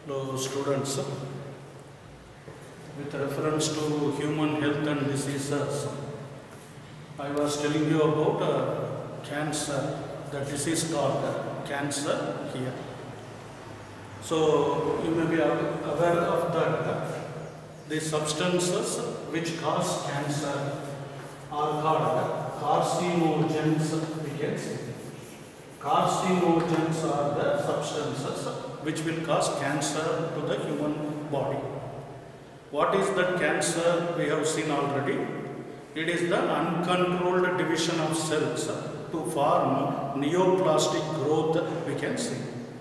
Hello students, with reference to human health and diseases, I was telling you about cancer, the disease called cancer here. So you may be aware of that the substances which cause cancer are called carcinogens, we can say. Carcinogens are the substances which will cause cancer to the human body. What is that cancer? We have seen already. It is the uncontrolled division of cells to form neoplastic growth, we can see.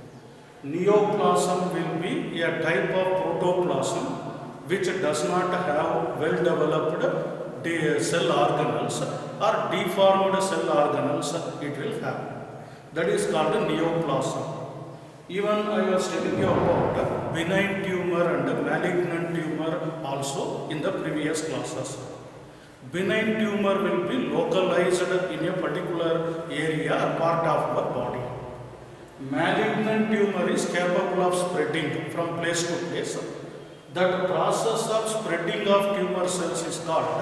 Neoplasm will be a type of protoplasm which does not have well developed cell organelles or deformed cell organelles it will have. That is called a neoplasm. Even I was telling you about benign tumor and malignant tumor also in the previous classes. Benign tumor will be localized in a particular area or part of our body. Malignant tumor is capable of spreading from place to place. That process of spreading of tumor cells is called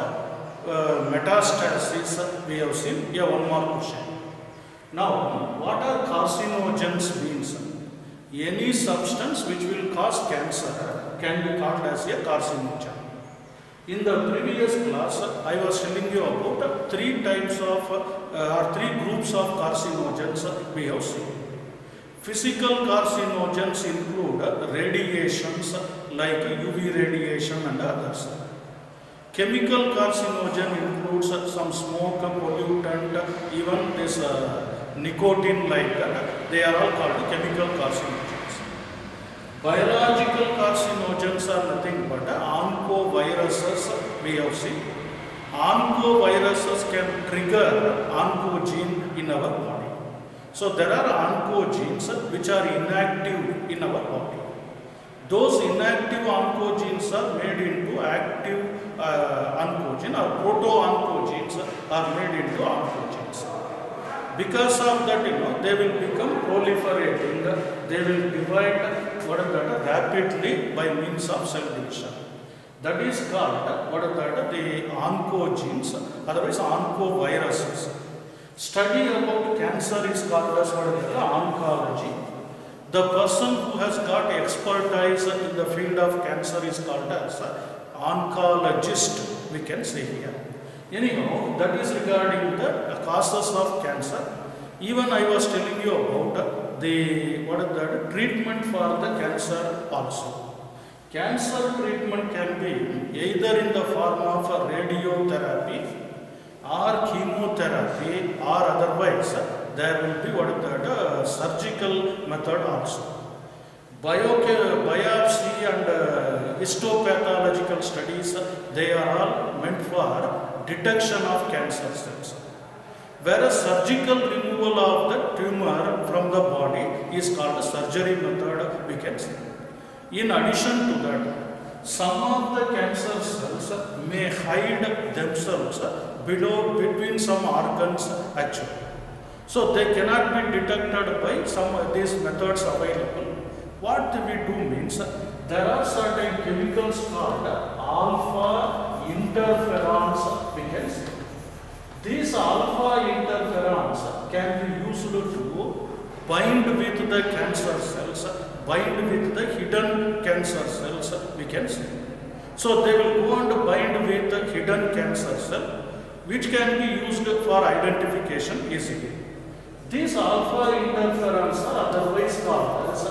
metastasis. We have seen here one more question. Now, what are carcinogens means? Any substance which will cause cancer can be called as a carcinogen. In the previous class, I was telling you about three types of or three groups of carcinogens we have seen. Physical carcinogens include radiations like UV radiation and others. Chemical carcinogen includes some smoke, pollutant, even this nicotine like that. They are all called chemical carcinogens. Biological carcinogens are nothing but oncoviruses we have seen. Oncoviruses can trigger oncogene in our body. So there are oncogenes which are inactive in our body. Those inactive oncogenes are made into active oncogene, or proto-oncogenes are made into oncogenes. Because of that, they will become proliferating, they will divide rapidly by means of cell division. That is called the oncogenes, otherwise oncoviruses. Study about cancer is called as oncology. The person who has got expertise in the field of cancer is called as oncologist, we can say here. Anyhow, that is regarding the causes of cancer. Even I was telling you about the treatment for the cancer also. Cancer treatment can be either in the form of radiotherapy or chemotherapy, or otherwise there will be surgical method also. Biopsy and histopathological studies, they are all meant for detection of cancer cells. Whereas surgical removal of the tumor from the body is called a surgery method, we can say. In addition to that, some of the cancer cells may hide themselves between some organs actually. So they cannot be detected by some of these methods available. What we do means, there are certain chemicals called alpha interferons, we can say. These alpha interferons can be used to bind with the cancer cells, bind with the hidden cancer cells, we can say. So they will go and bind with the hidden cancer cell, which can be used for identification easily. These alpha interferons are otherwise called as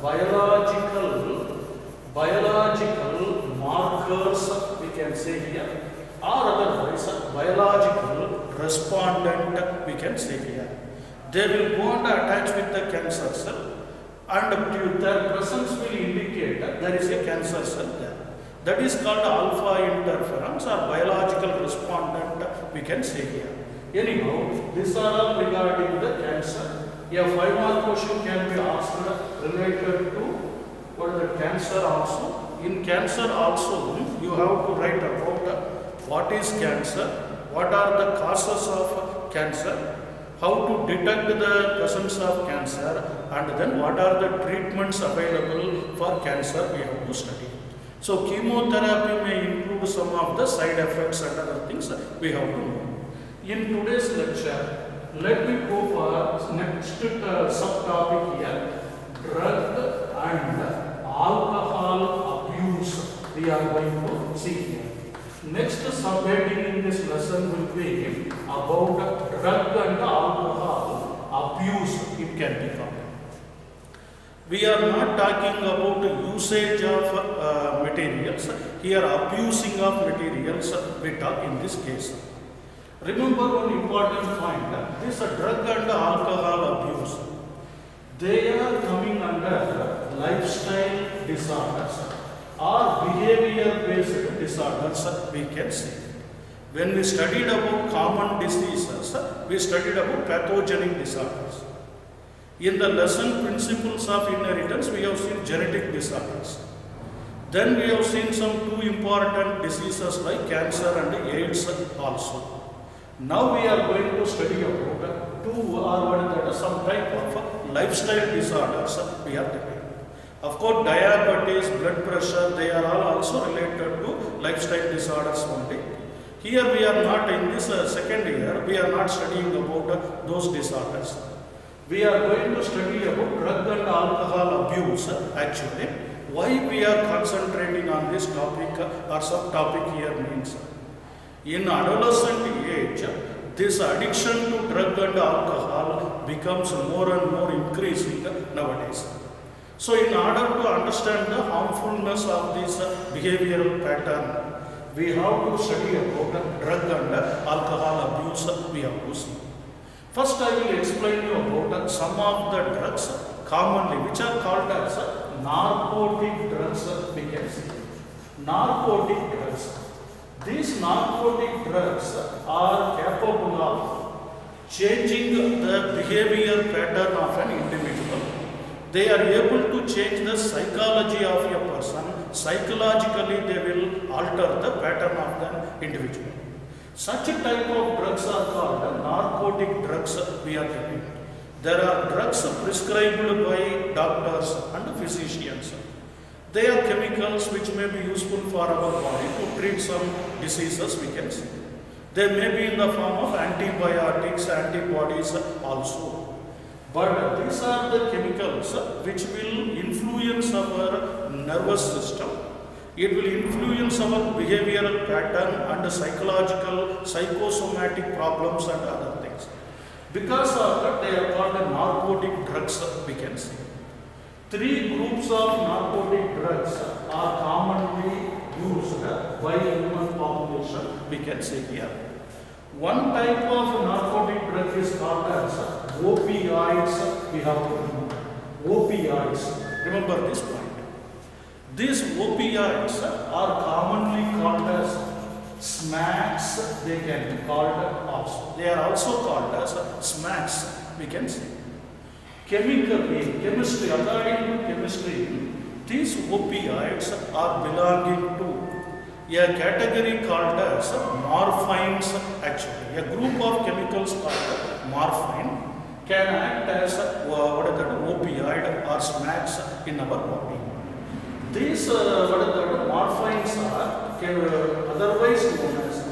biological markers, we can say here, or otherwise biological respondent, we can say here. They will go and attach with the cancer cell, and their presence will indicate that there is a cancer cell there. That is called alpha interferons or biological respondent, we can say here. Anyhow, these are all regarding the cancer. A 5-mark question can be asked related to the cancer also. In cancer also, you have to write about what is cancer, what are the causes of cancer, how to detect the presence of cancer, and then what are the treatments available for cancer we have to study. So chemotherapy may include some of the side effects and other things we have to know. In today's lecture, let me go for next subtopic here, drug and alcohol abuse. We are going to see here. Next subheading in this lesson will be about drug and alcohol abuse, it can be called. We are not talking about usage of materials. Here abusing of materials we talk in this case. Remember one important point, this drug and alcohol abuse, they are coming under lifestyle disorders or behavior based disorders we can say. When we studied about common diseases, we studied about pathogenic disorders. In the lesson principles of inheritance, we have seen genetic disorders. Then we have seen some two important diseases like cancer and AIDS also. Now we are going to study about some type of lifestyle disorders we are taking. Of course, diabetes, blood pressure, they are all also related to lifestyle disorders only. Here we are not in this second year, we are not studying about those disorders. We are going to study about drug and alcohol abuse actually. Why we are concentrating on this topic or subtopic here means, in adolescent age, this addiction to drug and alcohol becomes more and more increasing nowadays. So in order to understand the harmfulness of this behavioral pattern, we have to study about drug and alcohol abuse we have to see. First I will explain you about some of the drugs commonly which are called as narcotic drugs we can see. Narcotic drugs. These narcotic drugs are capable of changing the behavior pattern of an individual. They are able to change the psychology of a person. Psychologically, they will alter the pattern of the individual. Such a type of drugs are called narcotic drugs we are taking. There are drugs prescribed by doctors and physicians. They are chemicals which may be useful for our body to treat some diseases we can see. They may be in the form of antibiotics, antibodies also. But these are the chemicals which will influence our nervous system. It will influence our behavioral pattern and psychological, psychosomatic problems and other things. Because of that, they are called narcotic drugs we can see. Three groups of narcotic drugs are commonly used by human population we can say here. One type of narcotic drug is called as opioids. We have to remember. Opioids. Remember this point. These opioids are commonly called as smacks. They can be called also. They are also called as smacks we can say. Chemistry, according to chemistry, these opioids are belonging to a category called as morphines actually. A group of chemicals called morphine can act as opioid or smacks in our body. These morphines are otherwise known as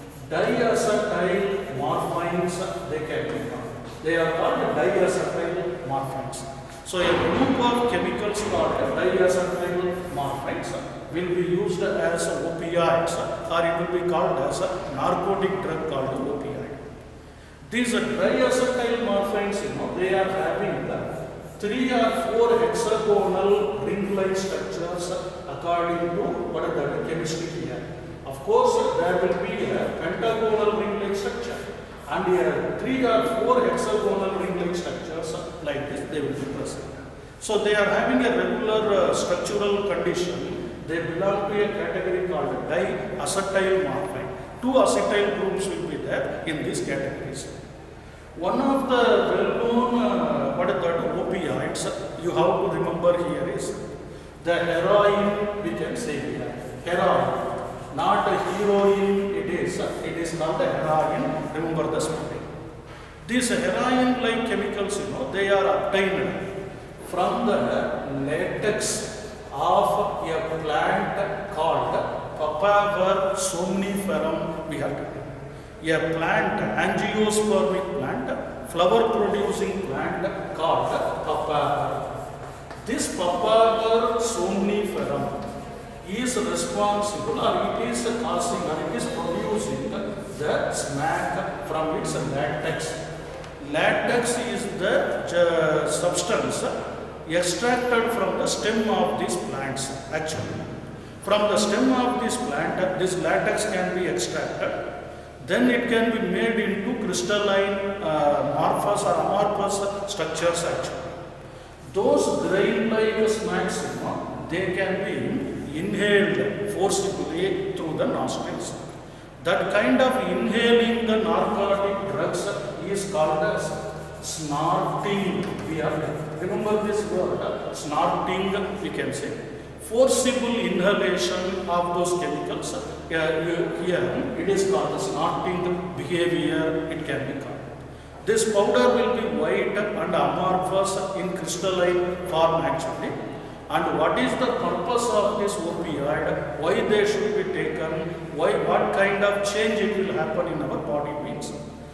diacetyl morphines. They can be called. They are called diacetyl morphines. So a group of chemicals called diacetyl morphines will be used as opioids, or it will be called as a narcotic drug called opioid. These diacetyl morphines, they are having 3 or 4 hexagonal ring-like structures according to what is the chemistry here. Of course, there will be a pentagonal ring-like structure and 3 or 4 hexagonal ring-like structures like this they will be present. So they are having a regular structural condition. They belong to a category called diacetyl morphine. 2 acetyl groups will be there in these categories. One of the well-known opioids you have to remember here is the heroin. We can say here heroin, not a heroin. It is called the heroin. Remember the spelling. These heroin-like chemicals, they are obtained from the latex of a plant called Papaver somniferum. We have a plant, angiospermic plant, flower-producing plant called Papaver. This Papaver somniferum is responsible, or it is causing, or it is producing the smack from its latex. Latex is the substance extracted from the stem of these plants actually. From the stem of this plant, this latex can be extracted. Then it can be made into crystalline amorphous or amorphous structures actually. Those grain-like smacks, they can be inhaled forcibly through the nostrils. That kind of inhaling the narcotic drugs is called as snorting. We have to remember this word, snorting, we can say. Forcible inhalation of those chemicals, here it is called the snorting behavior, it can be called. This powder will be white and amorphous in crystalline form actually. And what is the purpose of this opioid? Why they should be taken? What kind of change it will happen in our body means?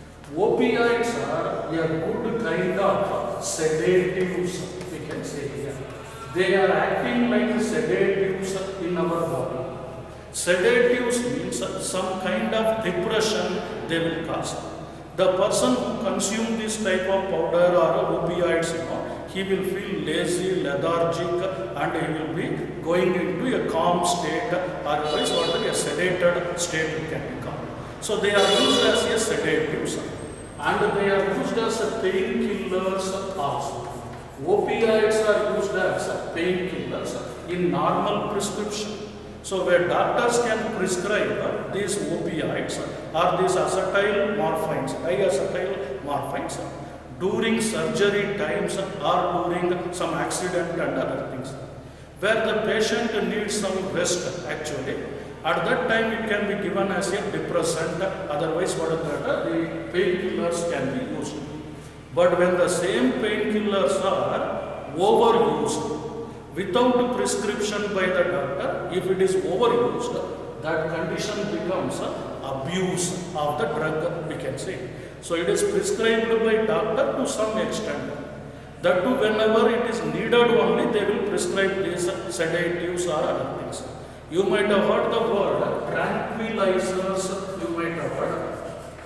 Opioids are a good kind of sedatives, we can say here. They are acting like sedatives in our body. Sedatives means some kind of depression they will cause. The person who consumes this type of powder or opioids, he will feel lazy, lethargic, and he will be going into a calm state, otherwise a sedated state it can be called. So they are used as a sedatives and they are used as painkillers also. Opioids are used as painkillers in normal prescription. So where doctors can prescribe these opioids or these acetyl morphines, diacetyl morphines during surgery times or during some accident and other things, where the patient needs some rest actually. At that time it can be given as a depressant, otherwise the painkillers can be used. But when the same painkillers are overused without prescription by the doctor, if it is overused, that condition becomes abuse of the drug, we can say. So it is prescribed by doctor to some extent. That too, whenever it is needed only, they will prescribe these sedatives or other things. You might have heard the word tranquilizers, you might have heard.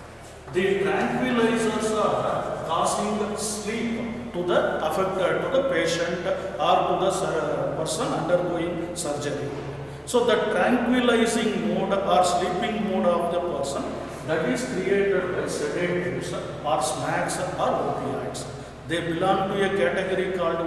The tranquilizers are causing sleep to the affected, to the patient or to the person undergoing surgery. So the tranquilizing mode or sleeping mode of the person, that is created by sedatives or smacks or opioids. They belong to a category called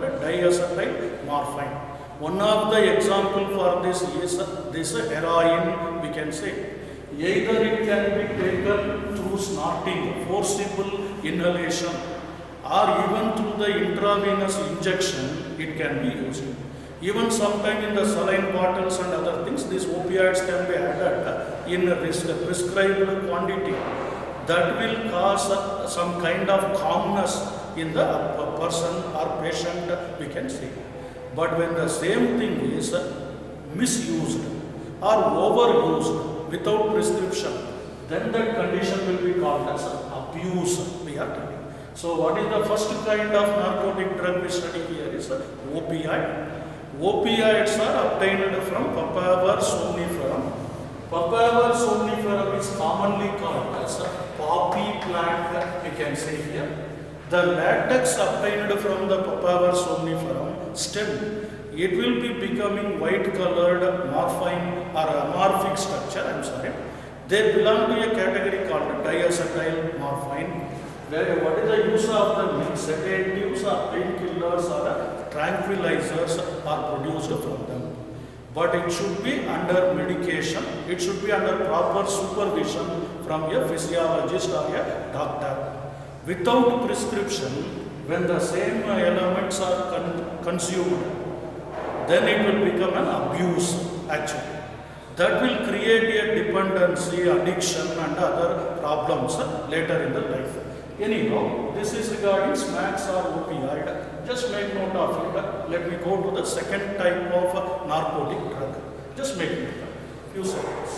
diacetyl morphine. One of the example for this is this heroin, we can say. Either it can be taken through snorting, forcible inhalation, or even through the intravenous injection, it can be used. Even sometime in the saline bottles and other things, these opioids can be added in a prescribed quantity. That will cause some kind of calmness in the person or patient, we can say. But when the same thing is misused or overused without prescription, then that condition will be called as abuse, we are telling. So what is the first kind of narcotic drug we study here is opioid. Opioids are obtained from Papaver somniferum. Papaver somniferum is commonly called as poppy plant, we can say here. The latex obtained from the Papaver somniferum stem, it will be becoming white colored morphine or amorphic structure, They belong to a category called diacetyl morphine. Where what is the use of the sedatives or painkillers or tranquilizers are produced from them. But it should be under medication, it should be under proper supervision from a physiologist or a doctor. Without prescription, when the same elements are consumed, then it will become an abuse actually. That will create a dependency, addiction and other problems later in the life. Anyhow, this is regarding smacks or opioid. Just make note of it. Let me go to the second type of narcotic drug. Just make note of it. Few seconds.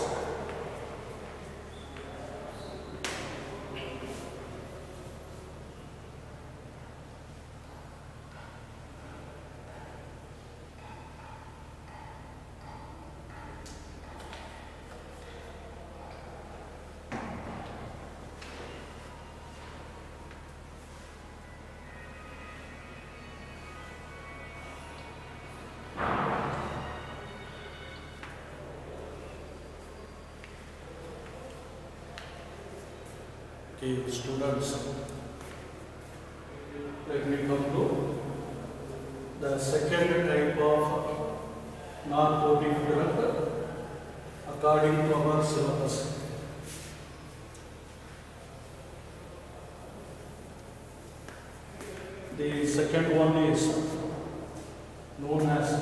Okay, students, let me come to the second type of narcotic drug according to our syllabus. The second one is known as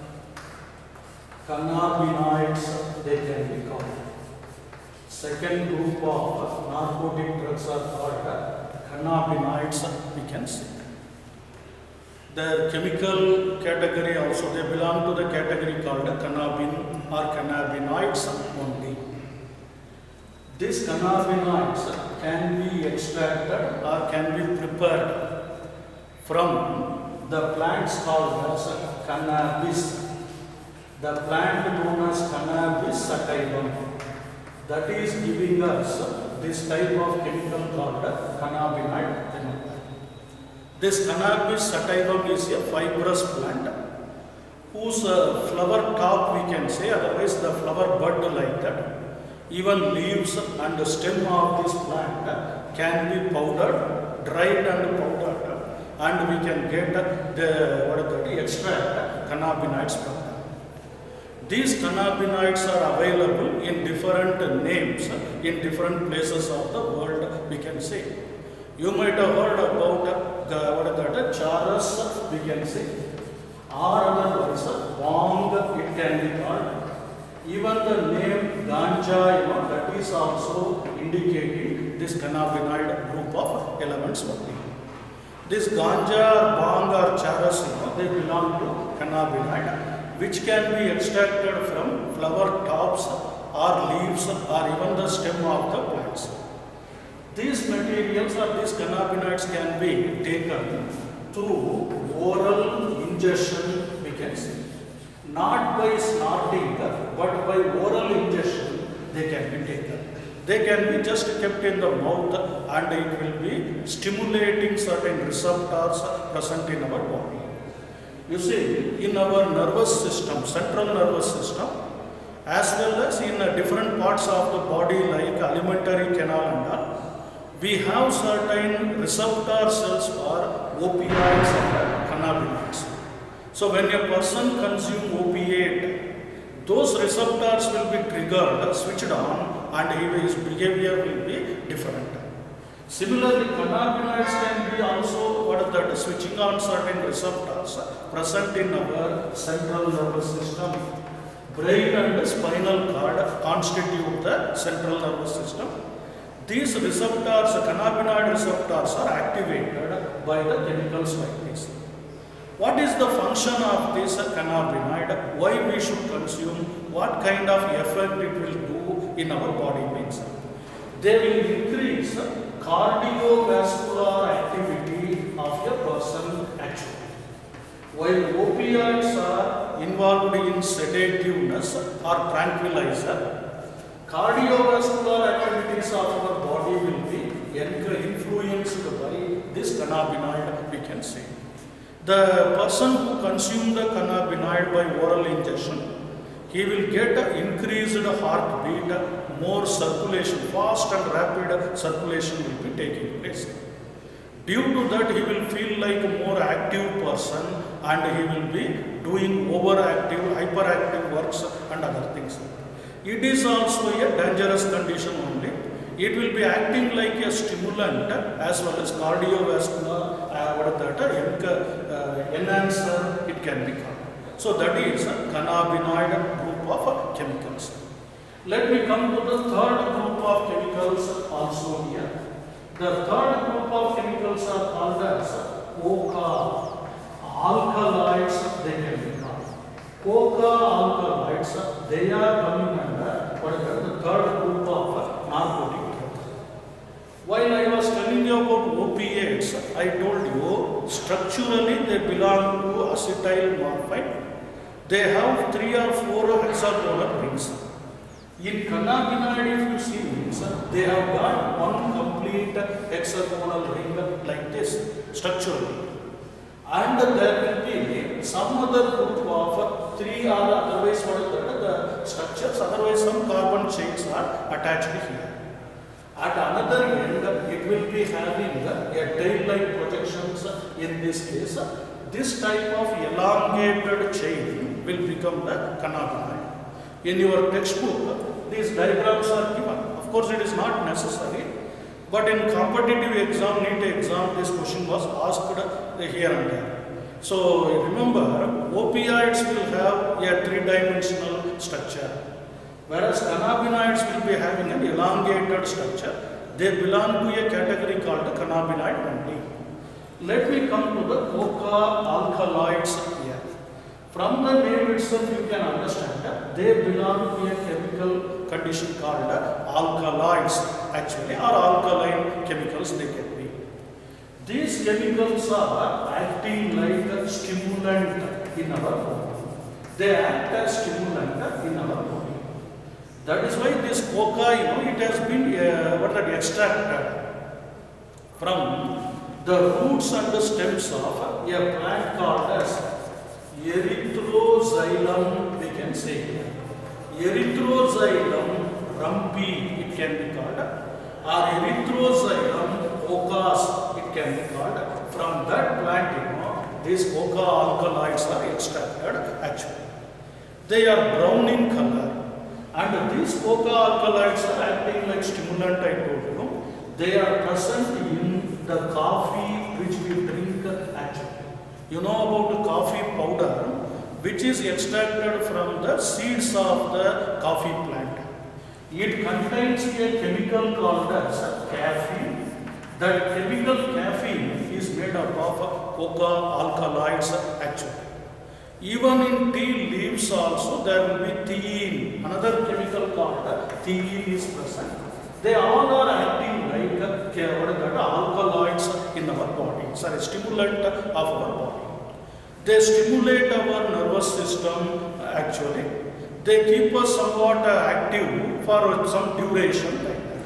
cannabinoids, they can be called. Second group of narcotic drugs are called cannabinoids, we can say. Their chemical category also, they belong to the category called cannabin or cannabinoids only. These cannabinoids can be extracted or can be prepared from the plants called as cannabis. The plant known as cannabis sativum. That is giving us this type of chemical called cannabinoid. This cannabis sativum is a fibrous plant whose flower top we can say, otherwise the flower bud like that. Even leaves and the stem of this plant can be powdered, dried and powdered, and we can get the extract cannabinoids from them. These cannabinoids are available in different names in different places of the world, we can say. You might have heard about charas, we can say, or otherwise bong, it can be called. Even the name ganja, that is also indicating this cannabinoid group of elements only. This ganja, bong or charas, they belong to cannabinoid, which can be extracted from flower tops or leaves or even the stem of the plants. These materials or these cannabinoids can be taken through oral ingestion, we can say. Not by snorting, but by oral ingestion, they can be taken. They can be just kept in the mouth and it will be stimulating certain receptors present in our body. You see, in our nervous system, central nervous system, as well as in different parts of the body like alimentary canal and all, we have certain receptor cells for opioids and cannabinoids. So when a person consumes opiate, those receptors will be triggered, switched on, and his behavior will be different. Similarly, cannabinoids can be also switching on certain receptors present in our central nervous system. Brain and spinal cord constitute the central nervous system. These receptors, cannabinoid receptors, are activated by the chemicals like this. What is the function of this cannabinoid? Why we should consume? What kind of effect it will do in our body means? They will increase cardiovascular activity of a person actually. While opioids are involved in sedativeness or tranquilizer, cardiovascular activities of our body will be influenced by this cannabinoid, we can say. The person who consumes the cannabinoid by oral ingestion, he will get increased heartbeat, more circulation, fast and rapid circulation will be taking place. Due to that, he will feel like a more active person and he will be doing overactive, hyperactive works and other things. It is also a dangerous condition only. It will be acting like a stimulant as well as cardiovascular, enhancer, it can be called. So that is a cannabinoid group of chemicals. Let me come to the third group of chemicals also here. The third group of chemicals are called as CoCa. Alkaloids they can be called. CoCa alkaloids, they are coming under what is the third group of narcotic drugs. While I was telling you about opiates, I told you structurally they belong to acetyl morphine. They have 3 or 4 hexagonal rings. In cannabinoid, if you see rings, they have got one complete hexagonal ring like this structurally. And there will be some other group of 3 or otherwise what is that, the structures, otherwise some carbon chains are attached here. At another end, it will be having a tail-like projections in this case. This type of elongated chain will become the cannabinoid. In your textbook, these diagrams are given. Of course, it is not necessary, but in competitive exam, NEET exam, this question was asked here and there. So remember, opioids will have a 3-dimensional structure, whereas cannabinoids will be having an elongated structure. They belong to a category called cannabinoid only. Let me come to the CoCa alkaloids here. From the name itself, you can understand that they belong to a chemical condition called alkaloids, actually, or alkaline chemicals they can be. These chemicals are acting like a stimulant in our body. They act as stimulant in our body. That is why this CoCa, it has been extracted from the roots and the stems of a plant called as Erythroxylum, we can say. Erythroxylum rumpi, it can be called, or Erythroxylum ocas, it can be called. From that plant, these CoCa alkaloids are extracted actually. They are brown in color, and these CoCa alkaloids are acting like stimulant, I told you. They are present in the coffee which we drink actually. You know about coffee powder, which is extracted from the seeds of the coffee plant. It contains a chemical called as caffeine. That chemical caffeine is made up of CoCa alkaloids actually. Even in tea leaves also there will be theine, another chemical called theine is present. They all are acting like alkaloids in our body, stimulant of our body. They stimulate our nervous system actually. They keep us somewhat active for some duration like that.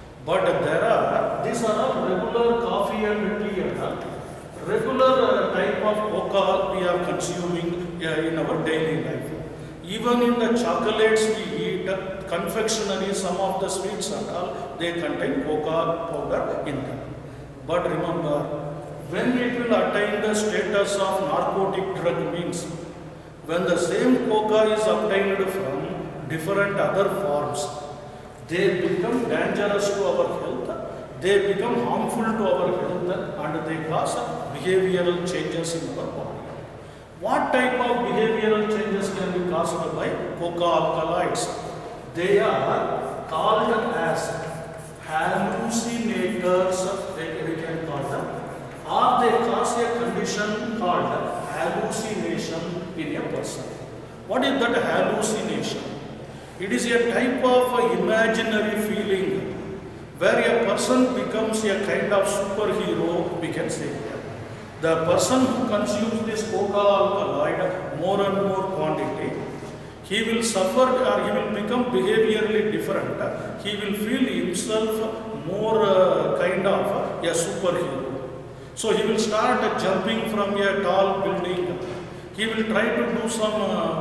But these are all regular coffee and tea and regular type of CoCa we are consuming in our daily life. Even in the chocolates we eat, confectionery, some of the sweets and all, they contain CoCa powder in them. But remember, when it will attain the status of narcotic drug means when the same CoCa is obtained from different other forms, they become dangerous to our health, they become harmful to our health, and they cause behavioral changes in our body. What type of behavioral changes can be caused by CoCa alkaloids? They are called as hallucinators, we can call them, or they cause a condition called hallucination in a person. What is that hallucination? It is a type of imaginary feeling where a person becomes a kind of superhero, we can say. The person who consumes this CoCa alkaloid more and more quantity, he will suffer or he will become behaviorally different. He will feel himself more kind of a superhero. So he will start jumping from a tall building. He will try to do some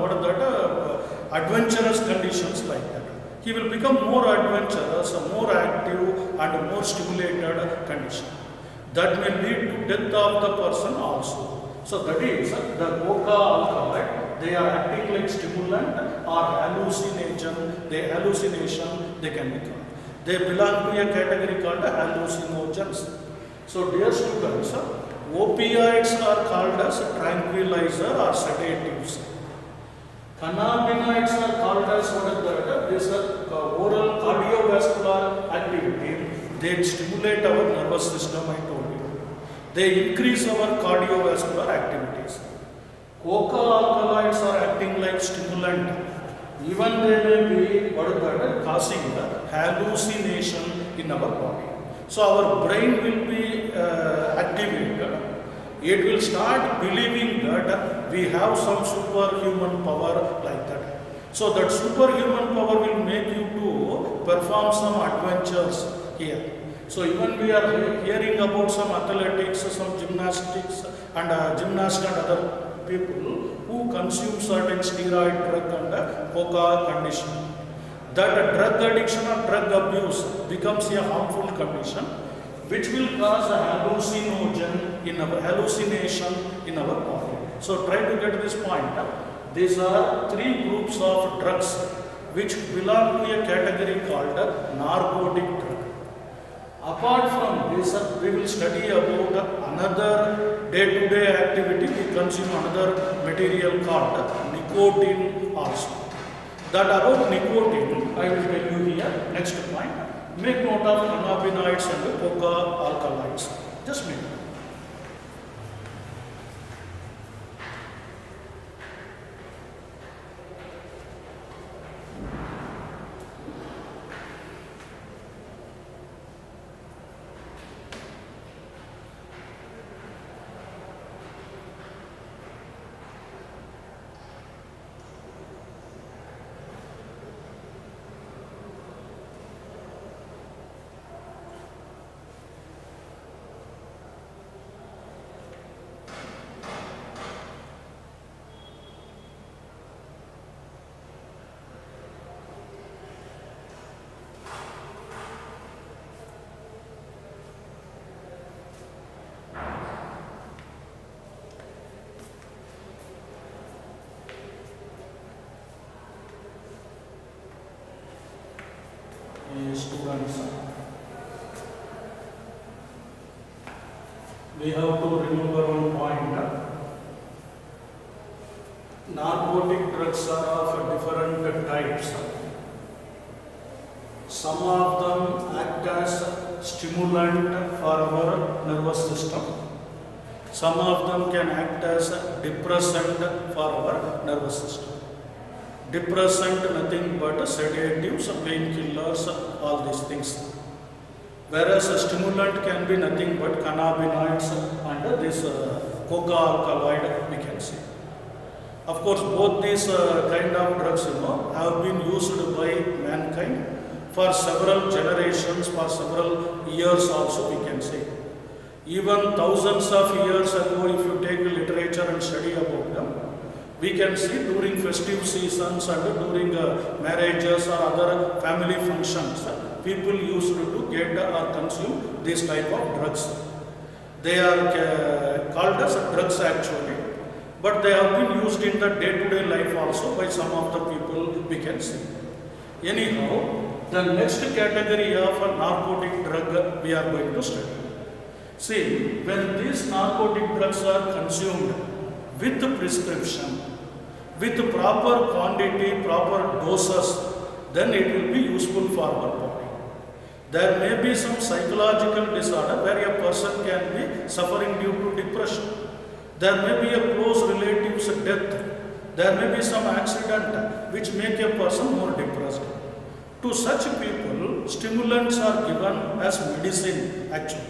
adventurous conditions like that. He will become more adventurous, more active and more stimulated condition. That may lead to death of the person also. So that is the CoCa alkaloid. They are acting like stimulant or hallucination. They can become. They belong to a category called hallucinogens. So dear students, opioids are called as tranquilizer or sedatives. Cannabinoids are called as what is that? This oral cardiovascular activity, they stimulate our nervous system, I told you. They increase our cardiovascular activities. Coca alkaloids are acting like stimulant. Even they may be causing hallucination in our body. So our brain will be activated. It will start believing that we have some superhuman power like that. So that superhuman power will make you to perform some adventures here. So even we are hearing about some athletics, some gymnastics and gymnasts and other people who consume certain steroid drug and coca condition. That drug addiction or drug abuse becomes a harmful condition which will cause a hallucination in our body. So try to get this point. These are three groups of drugs which belong to a category called narcotic drug. Apart from this, we will study about another day-to-day activity. We consume another material called nicotine also. That about nicotine, I will tell you here. Next point. Make note of cannabinoids and coca alkaloids. Just make note. Students, we have to remember one point. Narcotic drugs are of different types. Some of them act as stimulant for our nervous system. Some of them can act as depressant for our nervous system. Depressant, nothing but sedatives, painkillers, all these things. Whereas a stimulant can be nothing but cannabinoids and this coca alkaloid we can see. Of course, both these kind of drugs have been used by mankind for several generations, for several years also we can say. Even thousands of years ago, if you take literature and study about them, we can see during festive seasons and during marriages or other family functions, people used to get or consume this type of drugs. They are called as drugs actually, but they have been used in the day-to-day life also by some of the people we can see. Anyhow, the next category of a narcotic drug we are going to study. See, when these narcotic drugs are consumed with prescription, with proper quantity, proper doses, then it will be useful for our body. There may be some psychological disorder where a person can be suffering due to depression. There may be a close relative's death. There may be some accident which make a person more depressed. To such people, stimulants are given as medicine actually.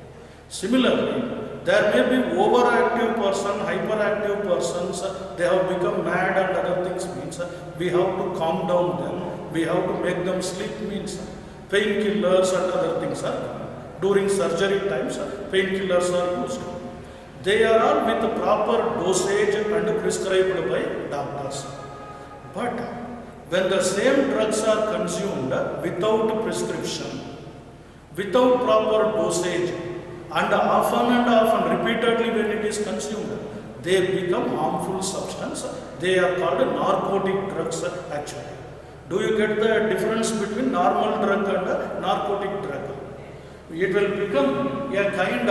Similarly, there may be overactive person, hyperactive persons, they have become mad and other things means we have to calm down them, we have to make them sleep means painkillers and other things are during surgery times, painkillers are used. They are all with proper dosage and prescribed by doctors. But when the same drugs are consumed without prescription, without proper dosage, and often repeatedly when it is consumed, they become harmful substance. They are called narcotic drugs actually. Do you get the difference between normal drug and narcotic drug? It will become a kind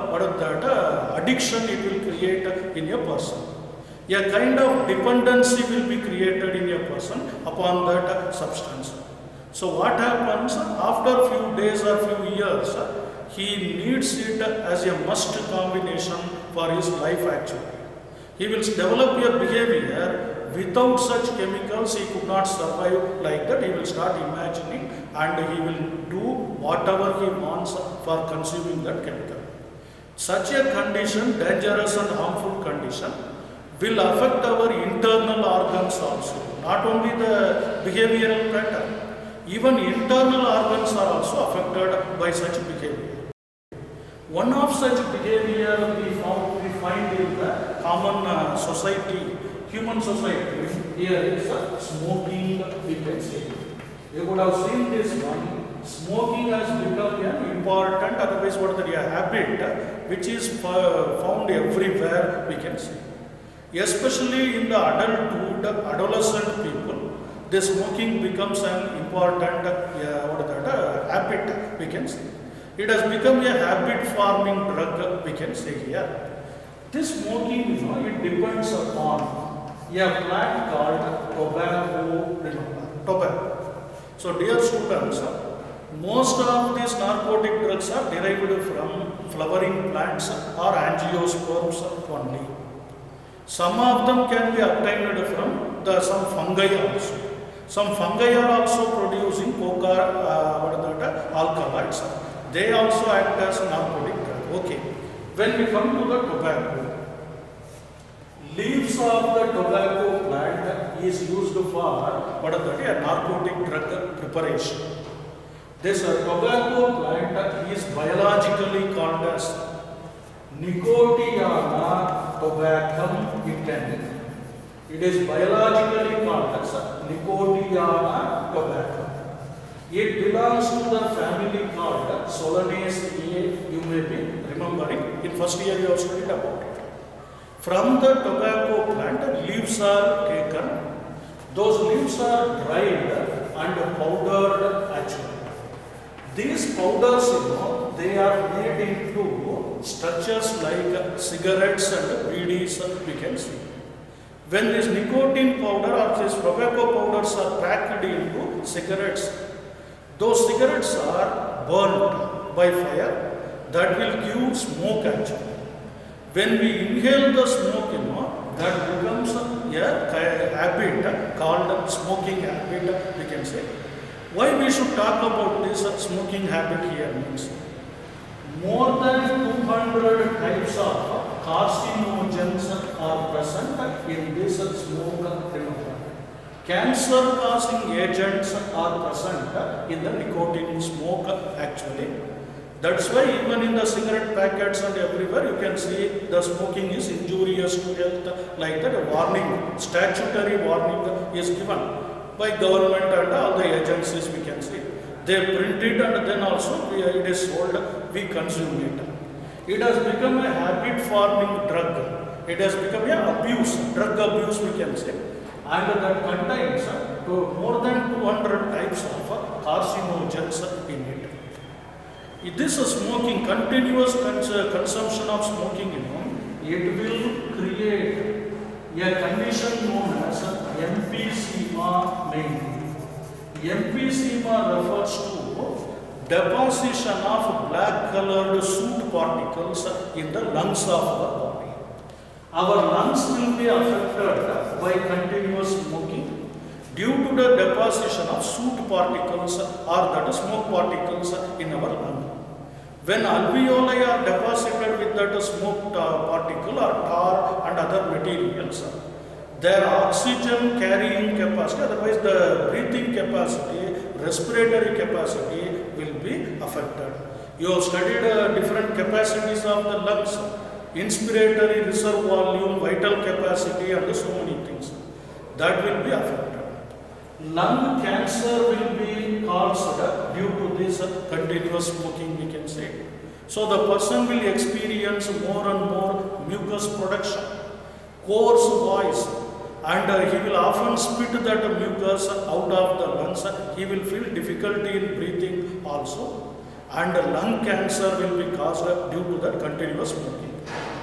of addiction it will create in a person. A kind of dependency will be created in a person upon that substance. So what happens after few days or few years, he needs it as a must combination for his life actually. He will develop a behavior without such chemicals he could not survive like that. He will start imagining and he will do whatever he wants for consuming that chemical. Such a condition, dangerous and harmful condition, will affect our internal organs also. Not only the behavioral pattern, even internal organs are also affected by such behavior. One of such behavior we find in the common society, human society. Here is smoking, we can say. You would have seen this one. Smoking has become an important, otherwise what is a habit which is found everywhere, we can say. Especially in the adulthood, adolescent people, the smoking becomes an important habit, we can say. It has become a habit-forming drug, we can say here. This smoking, it depends upon a plant called tobacco. So, dear students, most of these narcotic drugs are derived from flowering plants or angiosperms only. Some of them can be obtained from some fungi also. Some fungi are also producing alkaloids. They also act as narcotic drug. Okay. When we come to the tobacco, leaves of the tobacco plant is used for a narcotic drug preparation. This tobacco plant is biologically called as Nicotiana tabacum indica. It is biologically called as Nicotiana tobacco. It belongs to the family called Solanaceae. You may be remembering. In first year you have studied about it. From the tobacco plant, leaves are taken. Those leaves are dried and powdered actually. These powders, they are made into structures like cigarettes and BDs, we can see. When this nicotine powder or these tobacco powders are packed into cigarettes, those cigarettes are burnt by fire. That will give smoke actually. When we inhale the smoke, that becomes a habit called smoking habit, we can say. Why we should talk about this smoking habit here means more than 200 types of carcinogens are present in this smoke remover. Cancer causing agents are present in the nicotine smoke actually. That's why even in the cigarette packets and everywhere you can see the smoking is injurious to health, like that a warning, statutory warning is given by government and all the agencies, we can see. They print it and then also it is sold, we consume it. It has become a habit-forming drug. It has become an abuse, drug abuse we can say. And that contains more than 200 types of carcinogens in it. This smoking, continuous consumption of smoking, it will create a condition known as emphysema mainly. Emphysema refers to deposition of black colored soot particles in the lungs of the body. Our lungs will be affected by continuous smoking due to the deposition of soot particles or that smoke particles in our lung. When alveoli are deposited with that smoke particle or tar and other materials, their oxygen carrying capacity, otherwise the breathing capacity, respiratory capacity will be affected. You have studied different capacities of the lungs, inspiratory reserve volume, vital capacity and so many things. That will be affected. Lung cancer will be caused due to this continuous smoking, we can say. So the person will experience more and more mucus production, coarse voice, and he will often spit that mucus out of the lungs. He will feel difficulty in breathing also, and lung cancer will be caused due to that continuous smoking.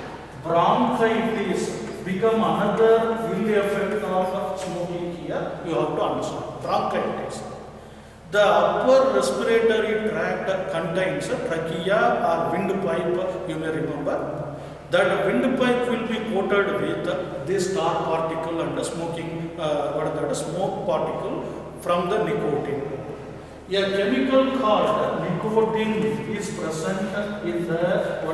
Bronchitis become another ill effect of smoking here. You have to understand bronchitis. The upper respiratory tract contains a trachea or windpipe, you may remember. That windpipe will be coated with this tar particle and smoke particle from the nicotine. A chemical called nicotine is present in the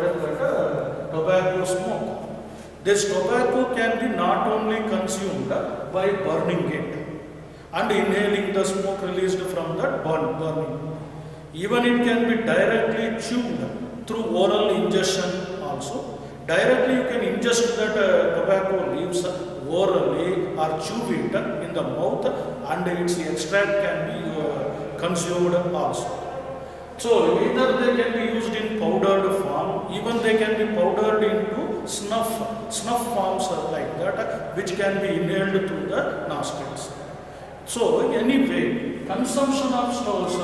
tobacco smoke. This tobacco can be not only consumed by burning it and inhaling the smoke released from that burning. Even it can be directly chewed through oral ingestion also. Directly you can ingest that tobacco leaves orally or chew it in the mouth, and its extract can be consumed also. So either they can be used in powdered form, even they can be powdered into snuff forms like that, which can be inhaled through the nostrils. So anyway, consumption of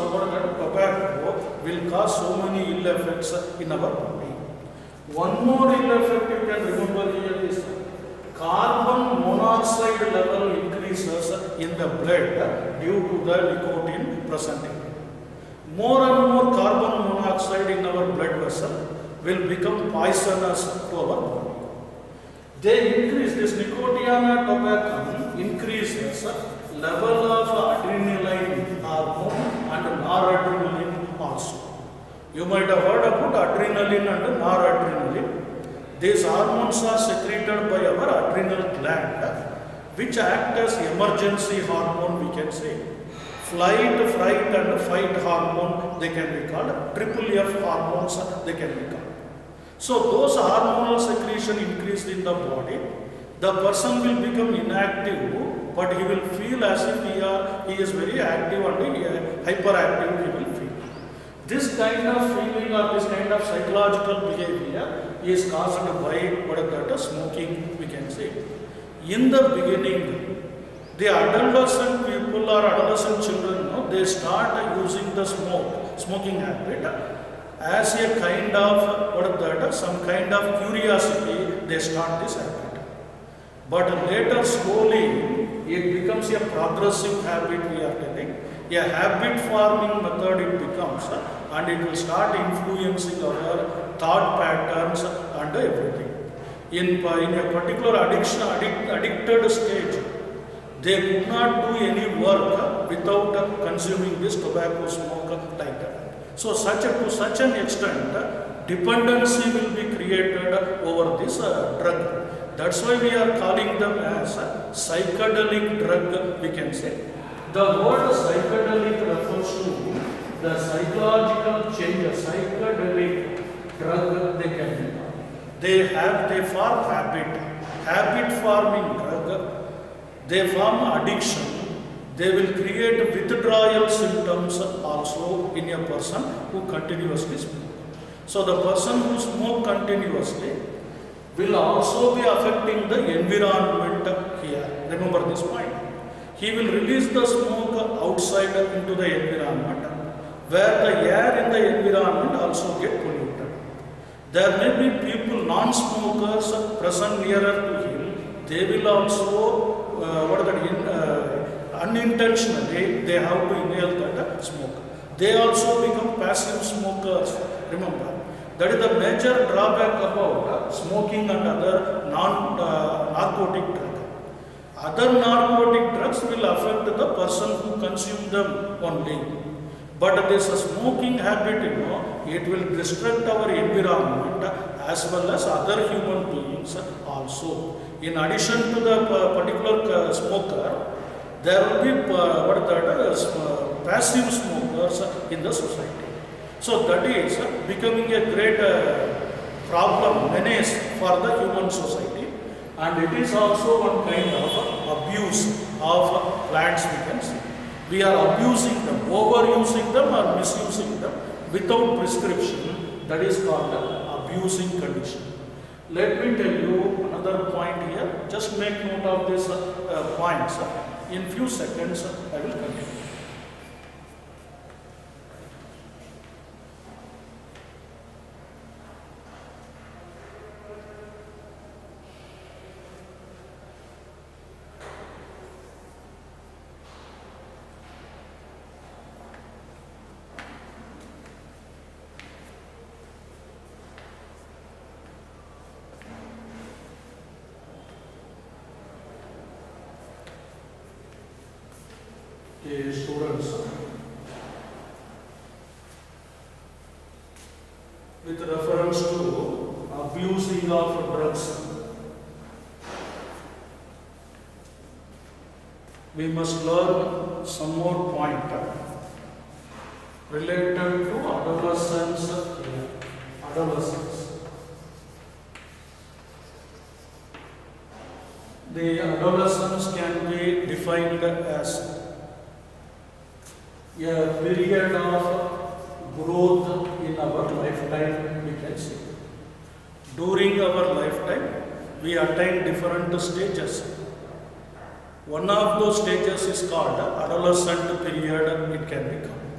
tobacco will cause so many ill effects in our body. One more ill effect you can remember here is carbon monoxide level increases in the blood due to the nicotine present. More and more carbon monoxide in our blood vessel will become poisonous to our body. They increase, this nicotiana tobacco increases level of adrenaline hormone and noradrenaline also. You might have heard about adrenaline and noradrenaline. These hormones are secreted by our adrenal gland, which act as emergency hormone, we can say. Flight, fright and fight hormone, they can be called. Triple F hormones, they can be called. So those hormonal secretion increased in the body, the person will become inactive, but he will feel as if he is very active and hyperactive he will feel. This kind of feeling or this kind of psychological behavior is caused by smoking, we can say. In the beginning, the adolescent people or adolescent children, they start using the smoking habit as a kind of, some kind of curiosity, they start this habit. But later, slowly, it becomes a progressive habit, we are telling. A habit forming method it becomes, and it will start influencing our thought patterns and everything. In a particular addicted stage, they could not do any work without consuming this tobacco smoke like that. So to such an extent, dependency will be created over this drug. That's why we are calling them as psychedelic drug, we can say. The word psychedelic refers to the psychological change, a psychedelic drug they can be. They form habit forming drug, they form addiction, they will create withdrawal symptoms also in a person who continuously smokes. So the person who smokes continuously will also be affecting the environment here. Remember this point. He will release the smoke outside into the environment, where the air in the environment also get polluted. There may be people, non-smokers present nearer to him. They will also, unintentionally, they have to inhale that smoke. They also become passive smokers. Remember, that is the major drawback about smoking and other narcotic drugs. Other narcotic drugs will affect the person who consumes them only. But this smoking habit, it will destruct our environment as well as other human beings also. In addition to the particular smoker, there will be passive smokers in the society. So that is becoming a great problem, menace for the human society, and it is also one kind of abuse of plants, we can say. We are abusing them, overusing them or misusing them without prescription. That is called abusing condition. Let me tell you another point here. Just make note of these points. In few seconds, I will continue. Okay, students, with reference to abusing of drugs, we must learn some more point related to adolescence. The adolescence can be defined as a period of growth in our lifetime, we can say. During our lifetime, we attain different stages. One of those stages is called adolescent period, it can be called.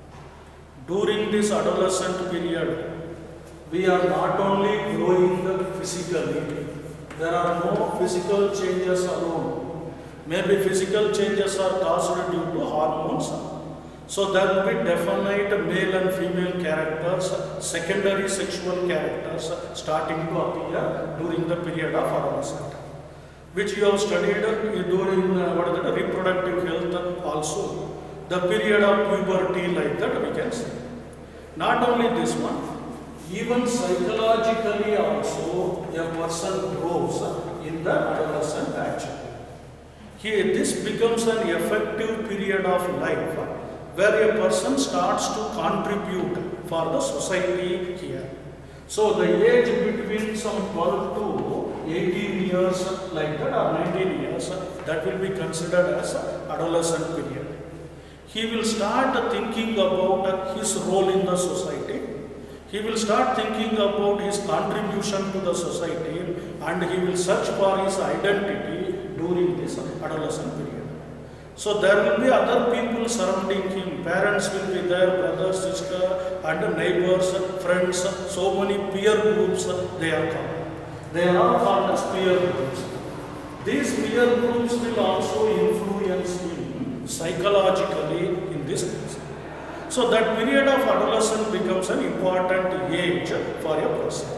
During this adolescent period, we are not only growing physically, there are no physical changes alone. Maybe physical changes are caused due to hormones. So there will be definite male and female characters, secondary sexual characters starting to appear during the period of adolescence, which you have studied during reproductive health also. The period of puberty, like that we can say. Not only this one, even psychologically also a person grows in the adolescent actually. Here this becomes an effective period of life where a person starts to contribute for the society here. So the age between some 12 to 18 years like that or 19 years, that will be considered as adolescent period. He will start thinking about his role in the society. He will start thinking about his contribution to the society, and he will search for his identity during this adolescent period. So there will be other people surrounding him. Parents will be there, brother, sister, and neighbors, friends, so many peer groups they are called. They are all called as peer groups. These peer groups will also influence him psychologically in this case. So that period of adolescence becomes an important age for a person.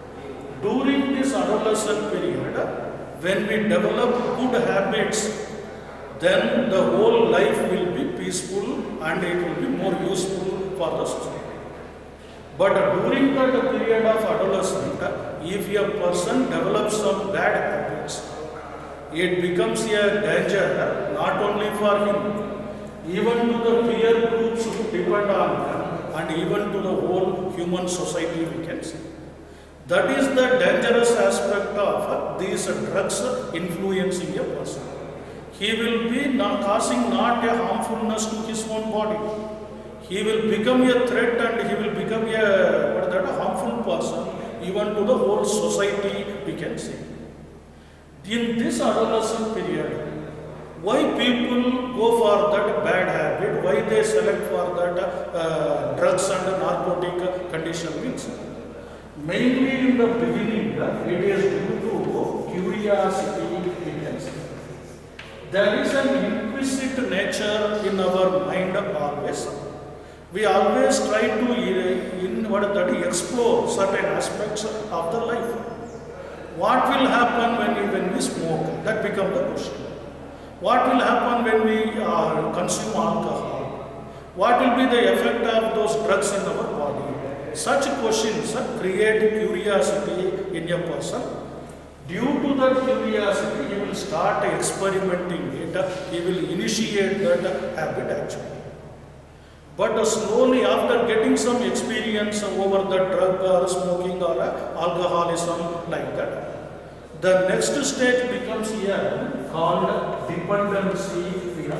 During this adolescent period, when we develop good habits, then the whole life will be peaceful and it will be more useful for the society. But during that period of adolescence, if a person develops some bad habits, it becomes a danger not only for him, even to the peer groups who depend on them, and even to the whole human society, we can say. That is the dangerous aspect of these drugs influencing a person. He will be causing not a harmfulness to his own body. He will become a threat and he will become a harmful person even to the whole society, we can say. In this adolescent period, why people go for that bad habit, why they select for that drugs and narcotic condition means, mainly in the beginning, it is due to curiosity, we can say. There is an implicit nature in our mind always. We always try to explore certain aspects of the life. What will happen when we smoke? That becomes the question. What will happen when we consume alcohol? What will be the effect of those drugs in our body? Such questions create curiosity in a person. Due to that curiosity, he will start experimenting it, he will initiate that habit actually. But slowly, after getting some experience over the drug or smoking or alcoholism like that, the next stage becomes here called dependency.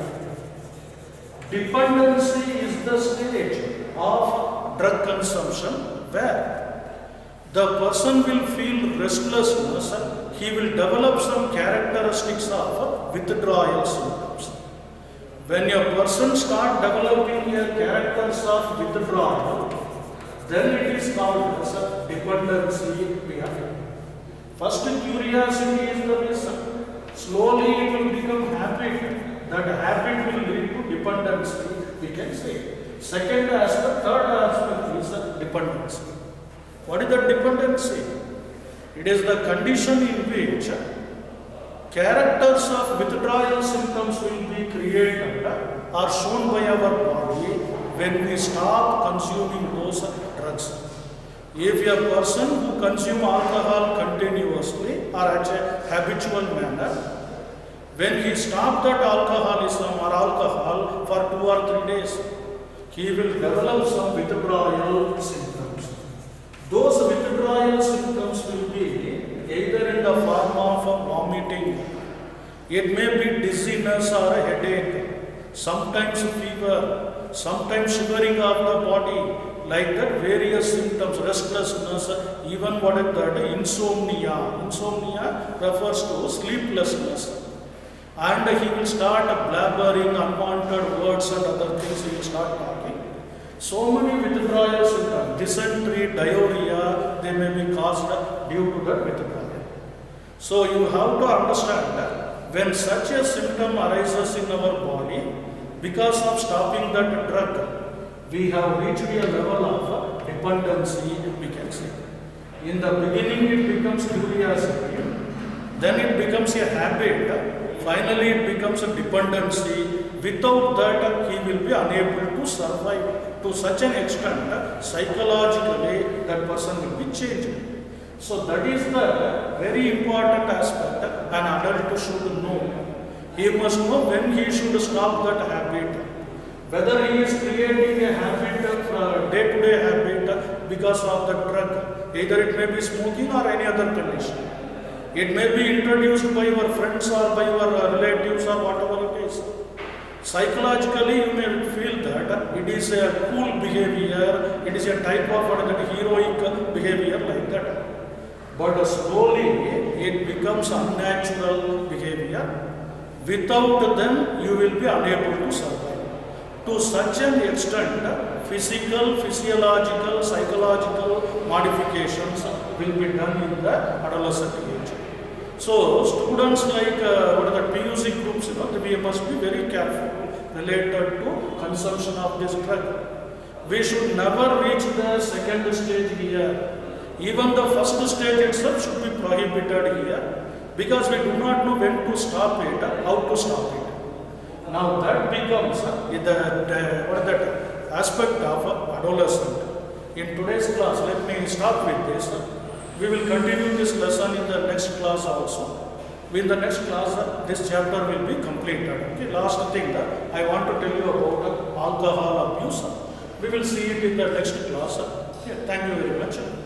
Dependency is the stage of drug consumption where the person will feel restlessness, he will develop some characteristics of withdrawal symptoms. When a person starts developing a characters of withdrawal, then it is called as a dependency behavior. First curiosity is the reason. Slowly it will become habit. That habit will lead to dependency, we can say. Second aspect, third aspect is dependency. What is the dependency? It is the condition in which characters of withdrawal symptoms will be created are shown by our body when we stop consuming those drugs. If a person who consumes alcohol continuously or at a habitual manner, when he stops that alcoholism or alcohol for 2 or 3 days, he will develop some withdrawal symptoms. Those withdrawal symptoms will be either in the form of vomiting, it may be dizziness or a headache, sometimes fever, sometimes shivering of the body, like that various symptoms, restlessness, even what is that, insomnia. Insomnia refers to sleeplessness. And he will start blabbering unwanted words and other things, he will start talking. So many withdrawal symptoms, dysentery, diarrhea, they may be caused due to that withdrawal. So you have to understand that when such a symptom arises in our body, because of stopping that drug, we have reached a level of dependency, we can say. In the beginning it becomes curiosity, then it becomes a habit, finally it becomes a dependency. Without that, he will be unable to survive. To such an extent, psychologically, that person will be changed. So that is the very important aspect an adult should know. He must know when he should stop that habit. Whether he is creating a habit, day-to-day habit because of the drug, either it may be smoking or any other condition. It may be introduced by your friends or by your relatives or whatever it is. Psychologically, you may feel that it is a cool behavior, it is a type of heroic behavior like that. But slowly, it becomes unnatural behavior. Without them, you will be unable to survive. To such an extent, physical, physiological, psychological modifications will be done in the adolescent age. So, students like what are the PUC groups, we must be very careful related to consumption of this drug. We should never reach the second stage here. Even the first stage itself should be prohibited here, because we do not know when to stop it, how to stop it. Now that becomes that aspect of adolescent. In today's class, let me stop with this. We will continue this lesson in the next class also. In the next class, this chapter will be completed. Okay, last thing that I want to tell you about alcohol abuse. We will see it in the next class. Okay, thank you very much.